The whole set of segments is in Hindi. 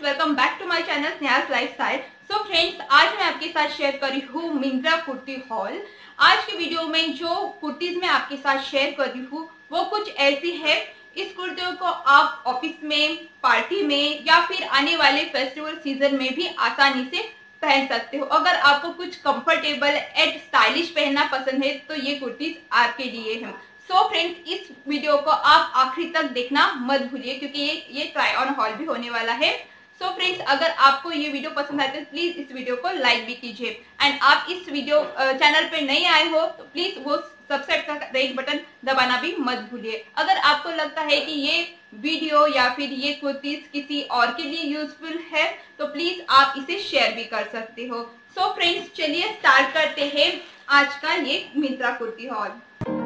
Welcome back to my channel Sneha's lifestyle. So friends, आज मैं आपके साथ शेयर कर रही हूँ मिंत्रा कुर्ती हॉल। आज की वीडियो में जो कुर्तीज मैं आपके साथ शेयर कर रही हूँ वो कुछ ऐसी है। इस कुर्तियों को आप ऑफिस में, पार्टी में या फिर आने वाले फेस्टिवल सीजन में भी आसानी से पहन सकते हो। अगर आपको कुछ कंफर्टेबल एंड स्टाइलिश पहनना पसंद है तो ये कुर्तीज आपके लिए है। सो फ्रेंड्स, इस वीडियो को आप आखिरी तक देखना मत भूलिए क्योंकि ये ट्राई ऑन हॉल भी होने वाला है। सो फ्रेंड्स, अगर आपको ये वीडियो पसंद आए तो प्लीज इस वीडियो को लाइक भी कीजिए। एंड आप इस वीडियो चैनल पे नए आए हो तो प्लीज वो सब्सक्राइब का रेड बटन दबाना भी मत भूलिए। अगर आपको लगता है कि ये वीडियो या फिर ये कुर्तीज किसी और के लिए यूजफुल है तो प्लीज आप इसे शेयर भी कर सकते हो। सो फ्रेंड्स, चलिए स्टार्ट करते हैं आज का ये मिंत्रा कुर्ती हॉल।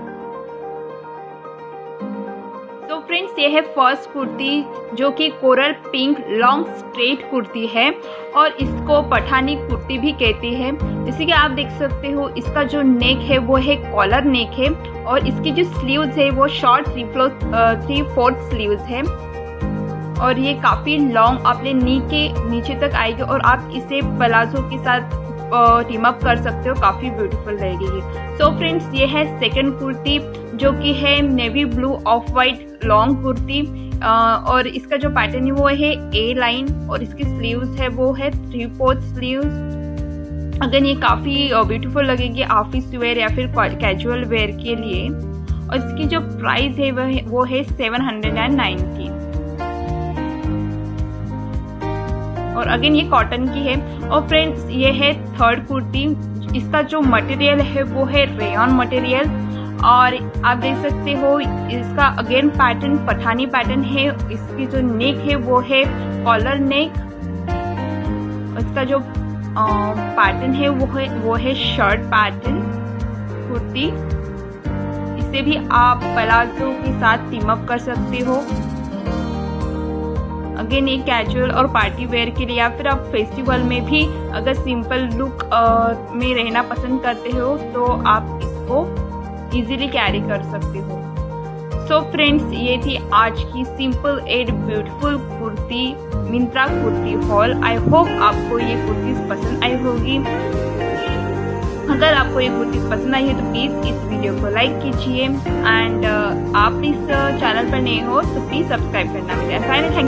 तो फ्रेंड्स, ये है फर्स्ट कुर्ती जो कि coral pink long straight kurti है और इसको पठानी कुर्ती भी कहते हैं। जैसे कि आप देख सकते हो, इसका जो नेक है वो है कॉलर नेक है और इसकी जो स्लीव्स है वो शॉर्ट 3/4 स्लीव्स है और ये काफी लॉन्ग अपने नी के नीचे तक आएगी और आप इसे प्लाजो के साथ टीम अप कर सकते हो, काफी ब्यूटीफुल रहेगी। सो फ्रेंड्स, ये है सेकंड कुर्ती जो कि है navy blue off white long kurti और इसका जो पैटर्न है वो है ए लाइन और इसकी स्लीव्स है वो है 3/4 स्लीव्स। अगेन ये काफी ब्यूटीफुल लगेगी ऑफिस वेयर या फिर कैजुअल वेयर के लिए और इसकी जो प्राइस है वो है 790 और अगेन ये कॉटन की है। और फ्रेंड्स, ये है थर्ड कुर्ती। इसका जो मटेरियल है वो है रेयन मटेरियल और आप देख सकते हो इसका अगेन पैटर्न पठानी पैटर्न है। इसकी जो नेक है वो है कॉलर नेक। इसका जो पैटर्न है वो है शर्ट पैटर्न कुर्ती। इसे भी आप प्लाजो के साथ टीम अप कर सकते हो। अगेन ये कैजुअल और पार्टी वेयर के लिए या फिर आप फेस्टिवल में भी अगर सिंपल लुक में रहना पसंद करते हो तो आप इसको इजीली कैरी कर सकते हो। सो फ्रेंड्स, ये थी आज की simple and beautiful kurti Myntra kurti haul. I hope आपको ये कुर्तीज पसंद आई होगी। अगर आपको ये कुर्तीज पसंद आई है तो प्लीज इस वीडियो को लाइक कीजिए एंड आप इस चैनल पर नए हो तो प्लीज सब्सक्राइब करना। मेरा